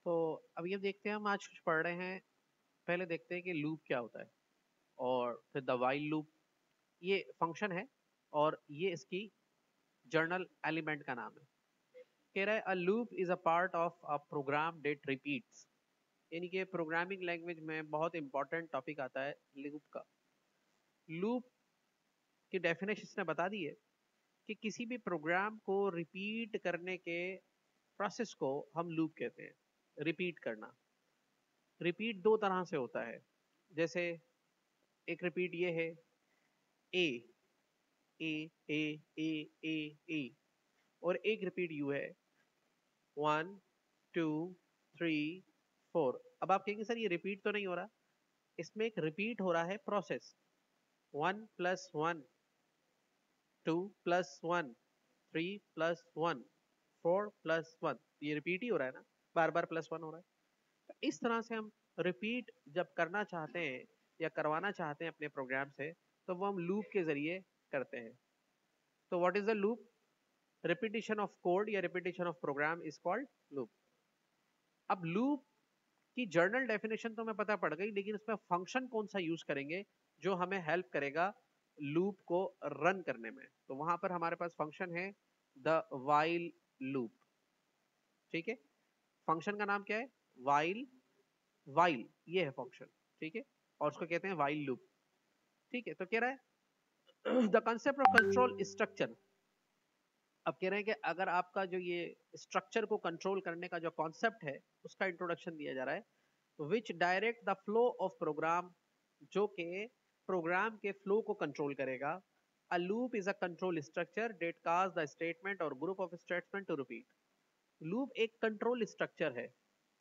तो अभी हम देखते हैं, हम आज कुछ पढ़ रहे हैं। पहले देखते हैं कि लूप क्या होता है, और फिर द वाइल लूप। ये फंक्शन है और ये इसकी जर्नल एलिमेंट का नाम है। कह रहा है a loop is a part of a program that repeats. यानी कि प्रोग्रामिंग लैंग्वेज में बहुत इंपॉर्टेंट टॉपिक आता है लूप का। लूप की डेफिनेशन इसने बता दी है कि किसी भी प्रोग्राम को रिपीट करने के प्रोसेस को हम लूप कहते हैं। रिपीट करना, रिपीट दो तरह से होता है। जैसे एक रिपीट ये है, ए ए ए ए ए ए, और एक रिपीट यू है, 1 2 3 4। अब आप कहेंगे सर ये रिपीट तो नहीं हो रहा। इसमें एक रिपीट हो रहा है प्रोसेस। 1+1 2+1 3+1 4+1, ये रिपीट ही हो रहा है ना, बार बार +1 हो रहा है। तो इस तरह से हम रिपीट जब करना चाहते हैं या करवाना चाहते हैं अपने प्रोग्राम से, तो वो हम लूप के जरिए करते हैं। तो what is the loop? Repetition of code या repetition of program is called loop. अब लूप की जर्नल डेफिनेशन तो हमें पता पड़ गई, लेकिन इसमें फंक्शन कौन सा यूज करेंगे जो हमें हेल्प करेगा लूप को रन करने में। तो वहां पर हमारे पास फंक्शन है द वाइल लूप। ठीक है, फंक्शन का नाम क्या है? वाइल। वाइल ये है फंक्शन। ठीक है, और उसको कहते हैं वाइल लूप। ठीक है, तो कह रहा है the concept of control structure. अब कह रहे हैं कि अगर आपका जो ये स्ट्रक्चर को कंट्रोल करने का जो कॉन्सेप्ट है उसका इंट्रोडक्शन दिया जा रहा है। Which direct the flow of program, जो के प्रोग्राम के फ्लो को कंट्रोल करेगा। A loop is a control structure that causes the statement or group of statements to repeat. Loop एक कंट्रोल स्ट्रक्चर है,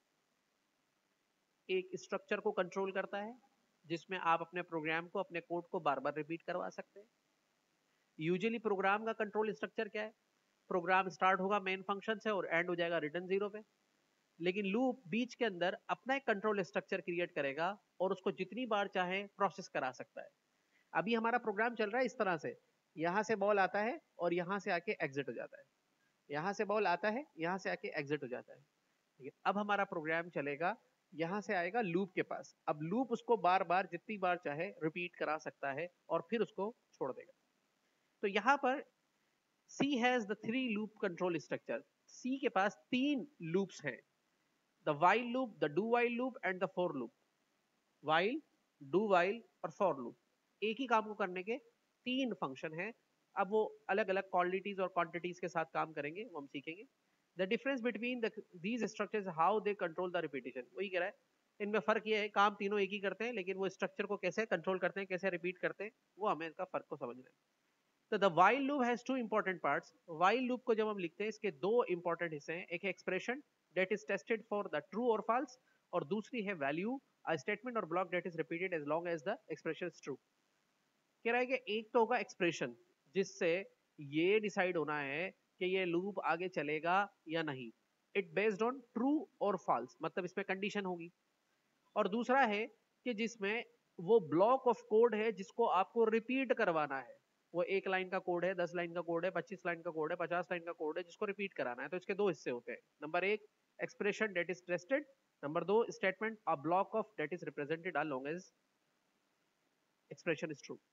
एक स्ट्रक्चर को कंट्रोल करता है जिसमें आप अपने प्रोग्राम को, अपने कोड को बार बार रिपीट करवा सकते हैं। यूजुअली प्रोग्राम का कंट्रोल स्ट्रक्चर क्या है? प्रोग्राम स्टार्ट होगा मेन फंक्शन से और एंड हो जाएगा रिटर्न जीरो पे। लेकिन लूप बीच के अंदर अपना एक कंट्रोल स्ट्रक्चर क्रिएट करेगा और उसको जितनी बार चाहे प्रोसेस करा सकता है। अभी हमारा प्रोग्राम चल रहा है इस तरह से, यहां से बॉल आता है और यहां से आके एग्जिट हो जाता है, यहां से बॉल आता है, यहां से आके एग्जिट हो जाता है। ठीक है, अब हमारा प्रोग्राम चलेगा, यहां से आएगा लूप के पास। अब लूप उसको बार बार जितनी बार चाहे रिपीट करा सकता है और फिर उसको छोड़ देगा। तो यहां पर C has the three loop control structure. C के पास तीन loops हैं, the while loop, the do while loop and the for loop. while, do while और for loop, एक ही काम को करने के तीन फंक्शन हैं। अब वो अलग अलग क्वालिटीज और क्वांटिटीज के साथ काम करेंगे, वो हम सीखेंगे। The difference between these structures, how they control the repetition. वही कह रहा है, इनमें फर्क ये है, काम तीनों एक ही करते हैं, लेकिन वो स्ट्रक्चर को कैसे कंट्रोल करते हैं, कैसे रिपीट करते हैं, वो हमें इसका फर्क को समझना है। तो the while loop has two important parts. While loop को जब हम लिखते हैं, इसके दो इंपॉर्टेंट हिस्से हैं। एक है expression that is tested for the true or false, और दूसरी है value, a statement or block that is repeated as long as the expression is true. कह रहा है कि एक तो होगा एक्सप्रेशन, जिससे ये डिसाइड होना है कि ये लूप आगे चलेगा या नहीं। It based on true or false, मतलब इसमें कंडीशन होगी। और दूसरा है कि जिसमें वो ब्लॉक ऑफ कोड है जिसको आपको रिपीट करवाना है। वो 1 लाइन का कोड है, 10 लाइन का कोड है, 25 लाइन का कोड है, 50 लाइन का कोड है, जिसको रिपीट कराना है। तो इसके दो हिस्से होते हैं। नंबर एक, expression that is tested. Number दो, statement, a block of that is represented as long as expression is true.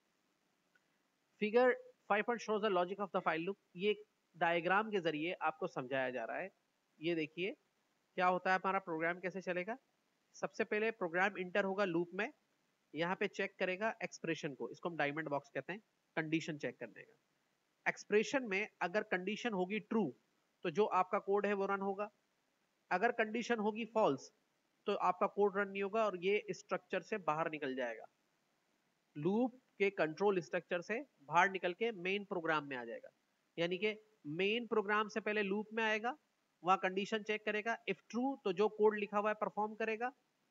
Figure 5 shows the logic of the file loop। ये डायग्राम के जरिए आपको समझाया जा रहा है। ये देखिए क्या होता है, हमारा प्रोग्राम कैसे चलेगा। सबसे पहले प्रोग्राम इंटर होगा लूप में, यहाँ पे चेक करेगा एक्सप्रेशन को, इसको हम डायमंड बॉक्स कहते हैं, कंडीशन चेक करने का। एक्सप्रेशन में अगर कंडीशन होगी ट्रू, तो जो आपका कोड है वो रन होगा। अगर कंडीशन होगी फॉल्स, तो आपका कोड रन नहीं होगा और ये स्ट्रक्चर से बाहर निकल जाएगा। लूप के कंट्रोल स्ट्रक्चर से बाहर निकल के मेन प्रोग्राम में आ जाएगा। यानी कि मेन प्रोग्राम से पहले लूप में आएगा, वहां कंडीशन चेक करेगा, इफ ट्रू तो जो कोड लिखा हुआ है परफॉर्म करेगा,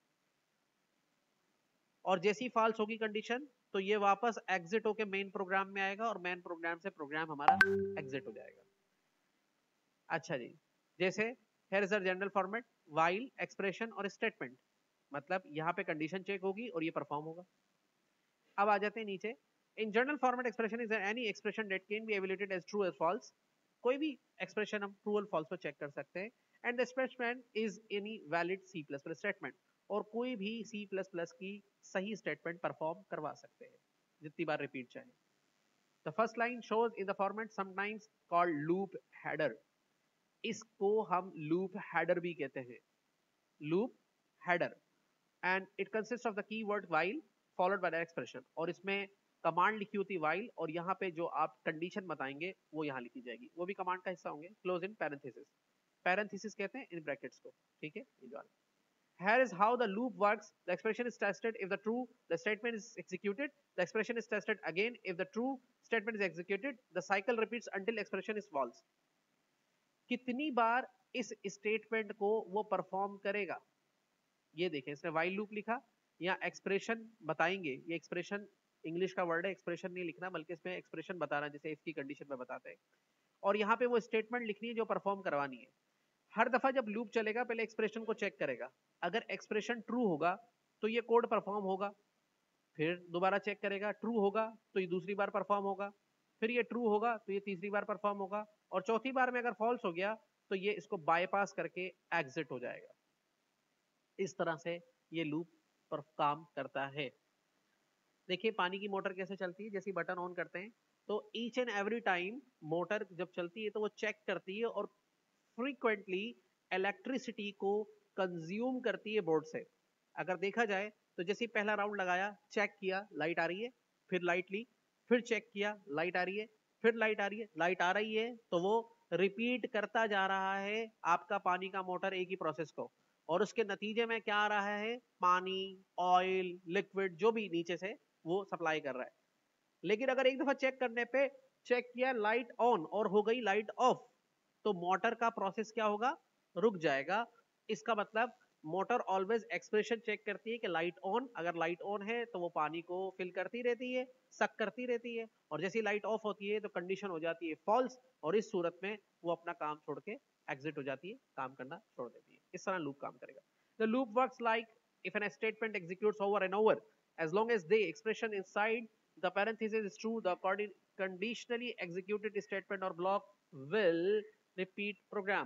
और जैसी फॉल्स होगी कंडीशन तो ये वापस एग्जिट होके मेन प्रोग्राम में आएगा और मेन प्रोग्राम से प्रोग्राम हमारा एग्जिट हो जाएगा। अच्छा जी, जैसे here is the general format, while, expression और स्टेटमेंट। मतलब यहाँ पे कंडीशन चेक होगी और ये परफॉर्म होगा। अब आ जाते हैं नीचे। In general format expression is any expression that can be evaluated as true or false. कोई भी एक्सप्रेशन हम ट्रू और फॉल्स को चेक कर सकते हैं। And the statement is any valid C plus plus statement, और कोई भी सी प्लस प्लस की सही स्टेटमेंट परफॉर्म करवा सकते हैं जितनी बार रिपीट चाहे। The first line shows in the format sometimes called loop header, इसको हम लूप हेडर भी कहते हैं, loop header, and it consist of the keyword while followed by the expression, और इसमें कमांड लिखी होती है व्हाइल, और यहाँ पे जो आप कंडीशन बताएंगे वो यहाँ लिखी जाएगी, वो भी कमांड का हिस्सा होंगे, क्लोज इन पैरेंथेसिस, पैरेंथेसिस कहते हैं इन ब्रैकेट्स को, ठीक है। ये जो here is how the loop works. The expression is tested if the true the statement is executed. The expression is tested again if the true statement is executed. The cycle repeats until expression is false. कितनी बार इस statement को वो perform करेगा, ये देखें, इसने while loop लिखा, या एक्सप्रेशन बताएंगे, ये एक्सप्रेशन इंग्लिश का वर्ड है, एक्सप्रेशन नहीं लिखना बल्कि इसमें एक्सप्रेशन बताना, जैसे इसकी कंडीशन में बताते हैं, और यहाँ पे वो स्टेटमेंट लिखनी है जो परफॉर्म करवानी है। हर दफा जब लूप चलेगा पहले एक्सप्रेशन को चेक करेगा, अगर एक्सप्रेशन ट्रू होगा तो ये कोड परफॉर्म होगा, फिर दोबारा चेक करेगा, ट्रू होगा तो ये दूसरी बार परफॉर्म होगा, फिर ये ट्रू होगा तो ये तीसरी बार परफॉर्म होगा, और चौथी बार में अगर फॉल्स हो गया तो ये इसको बाईपास करके एग्जिट हो जाएगा। इस तरह से ये लूप पर काम करता है। देखिए पानी की मोटर कैसे चलती है, जैसे बटन ऑन करते हैं तो each and every time motor जब चलती है तो वो चेक करती है और फ्रीक्वेंटली इलेक्ट्रिसिटी को कंज्यूम करती है बोर्ड से। अगर देखा जाए तो जैसे पहला राउंड लगाया, चेक किया, लाइट आ रही है, फिर लाइट ली, फिर चेक किया, लाइट आ रही है, फिर लाइट आ रही है, लाइट आ रही है, तो वो रिपीट करता जा रहा है आपका पानी का मोटर एक ही प्रोसेस को, और उसके नतीजे में क्या आ रहा है, पानी, ऑयल, लिक्विड जो भी नीचे से वो सप्लाई कर रहा है। लेकिन अगर एक दफा चेक करने पे चेक किया, लाइट ऑन और हो गई लाइट ऑफ, तो मोटर का प्रोसेस क्या होगा, रुक जाएगा। इसका मतलब मोटर ऑलवेज एक्सप्रेशन चेक करती है कि लाइट ऑन, अगर लाइट ऑन है तो वो पानी को फिल करती रहती है, सक करती रहती है, और जैसे लाइट ऑफ होती है तो कंडीशन हो जाती है फॉल्स, और इस सूरत में वो अपना काम छोड़ के एग्जिट हो जाती है, काम करना छोड़ देती है। इस तरह लूप काम करेगा। The loop works like if an statement executes over and over as long as the expression inside the parenthesis is true, the conditionally executed statement or block will repeat program.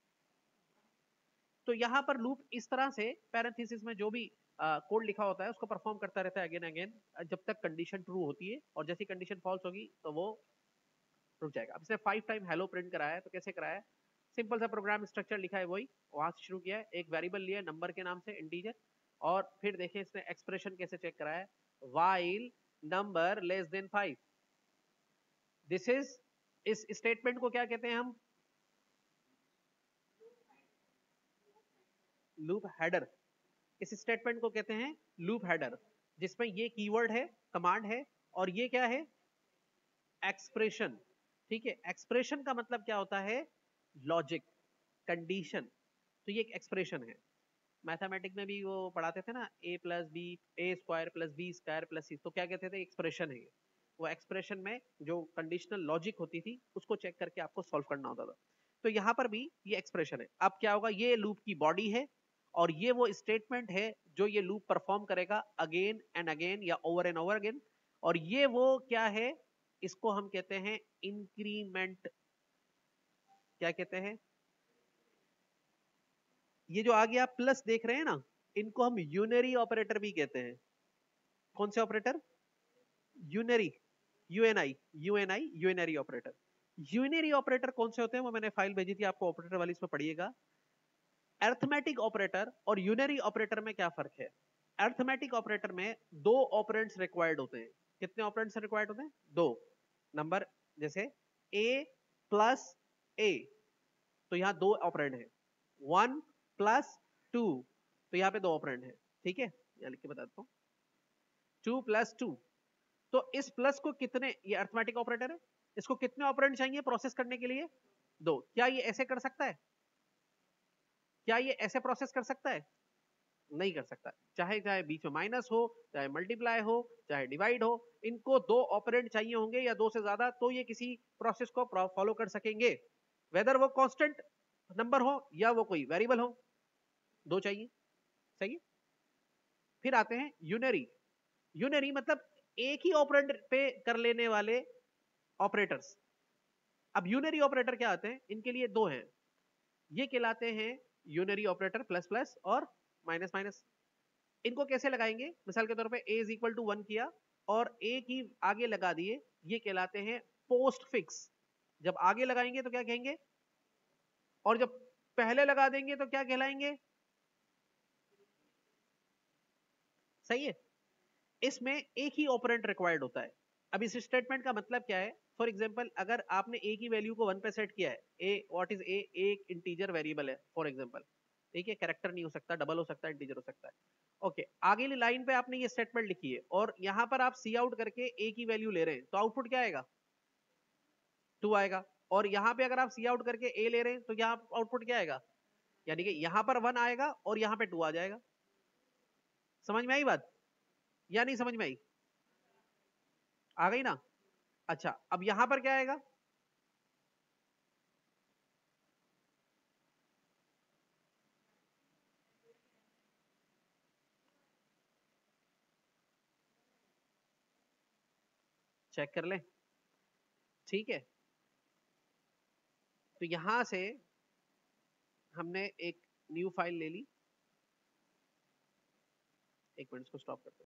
तो यहां पर loop इस तरह से parenthesis में जो भी code लिखा होता है उसको परफॉर्म करता रहता है अगेन अगेन, जब तक कंडीशन ट्रू होती है, और जैसी कंडीशन फॉल्स होगी तो वो रुक जाएगा। अब इसने 5 टाइम हेलो प्रिंट कराया है, तो कैसे कराया है, सिंपल सा प्रोग्राम स्ट्रक्चर लिखा है, वही वहां से शुरू किया है, एक वेरिएबल लिया नंबर के नाम से, इंटीजर, और फिर देखें इसने एक्सप्रेशन कैसे चेक कराया है, while number less than 5। This is, इस स्टेटमेंट को क्या कहते हैं हम, लूप हेडर। इस स्टेटमेंट को कहते हैं लूप हेडर, जिसमें ये कीवर्ड है, कमांड है, और ये क्या है, एक्सप्रेशन। ठीक है, एक्सप्रेशन का मतलब क्या होता है, लॉजिक, कंडीशन, तो ये एक एक्सप्रेशन है। मैथमेटिक्स में भी वो पढ़ाते थे ना, a plus B, A square plus B square plus C, तो क्या कहते थे, एक्सप्रेशन है। वो एक्सप्रेशन में जो कंडीशनल लॉजिक होती थी उसको चेक करके आपको सॉल्व करना होता था। तो यहाँ पर भी ये एक्सप्रेशन है। अब क्या होगा, ये लूप की बॉडी है, और ये वो स्टेटमेंट है जो ये लूप परफॉर्म करेगा अगेन एंड अगेन या ओवर एंड ओवर अगेन, और ये वो क्या है, इसको हम कहते हैं इंक्रीमेंट। क्या कहते हैं, ये जो आगे आप प्लस देख रहे हैं ना, इनको हम यूनरी ऑपरेटर भी कहते हैं। कौन से operator, unary, UNI, UNI, unary operator. Unary operator कौन से होते हैं, वो मैंने फाइल भेजी थी आपको ऑपरेटर वाली, इसमें पढ़िएगा। अरिथमेटिक ऑपरेटर और यूनरी ऑपरेटर में क्या फर्क है। अरिथमेटिक ऑपरेटर में 2 ऑपरेंड्स रिक्वायर्ड होते हैं। कितने ऑपरेंड्स रिक्वायर्ड होते हैं, 2 नंबर, जैसे a प्लस a, तो यहाँ 2 ऑपरेंड है, 1 प्लस 2, तो यहाँ पे 2 ऑपरेंड है। ठीक है, यहाँ लिख के बता देता हूँ, 2 प्लस 2, तो इस प्लस को कितने, ये अरिथमेटिक ऑपरेटर है, इसको कितने ऑपरेंड चाहिए प्रोसेस करने के लिए, 2। क्या ये ऐसे कर सकता है, क्या ये ऐसे प्रोसेस कर सकता है, नहीं कर सकता। चाहे चाहे बीच में माइनस हो, चाहे मल्टीप्लाई हो, चाहे डिवाइड हो, इनको 2 ऑपरेंड चाहिए होंगे या 2 से ज्यादा, तो ये किसी प्रोसेस को फॉलो कर सकेंगे, वेदर वो कांस्टेंट नंबर हो या वो कोई वेरिएबल हो, 2 चाहिए। सही है। फिर आते हैं यूनरी। यूनरी मतलब एक ही ऑपरेंड पे कर लेने वाले ऑपरेटर्स। अब यूनरी ऑपरेटर क्या आते हैं, इनके लिए 2 हैं। ये कहलाते हैं यूनरी ऑपरेटर, प्लस प्लस और माइनस माइनस। इनको कैसे लगाएंगे? मिसाल के तौर पे a इज इक्वल टू 1 किया और a की आगे लगा दिए, ये कहलाते हैं पोस्ट फिक्स। जब आगे लगाएंगे तो क्या कहेंगे, और जब पहले लगा देंगे तो क्या कहलाएंगे? सही है। इसमें एक ही ऑपरेंट रिक्वायर्ड होता है। अब इस स्टेटमेंट का मतलब क्या है? फॉर एग्जांपल अगर आपने a की वैल्यू को 1 पे सेट किया है, a व्हाट इज a, एक इंटीजर वेरिएबल है फॉर एग्जांपल, ठीक है, कैरेक्टर नहीं हो सकता, डबल हो सकता है, इंटीजर हो सकता है। ओके, आगे वाली लाइन पे आपने ये स्टेटमेंट लिखी है और यहां पर आप सी आउट करके a की वैल्यू ले रहे हैं, तो आउटपुट क्या आएगा? 2 आएगा। और यहां पे अगर आप सी आउट करके a ले रहे हैं तो यहां आउटपुट क्या आएगा? यानी कि यहां पर 1 आएगा और यहां पे 2 आ जाएगा। समझ में आई बात या नहीं समझ में आई? आ गई ना? अच्छा, अब यहां पर क्या आएगा? चेक कर लें, ठीक है। तो यहां से हमने एक न्यू फाइल ले ली, एक मिनट इसको स्टॉप करते हैं।